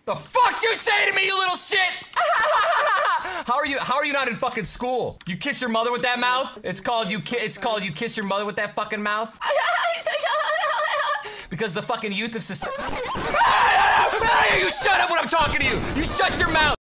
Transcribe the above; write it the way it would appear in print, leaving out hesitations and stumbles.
The fuck you say to me, you little shit? How are you not in fucking school? You kiss your mother with that mouth? It's called you kiss your mother with that fucking mouth? Because the fucking youth of society. You shut up when I'm talking to you! You shut your mouth!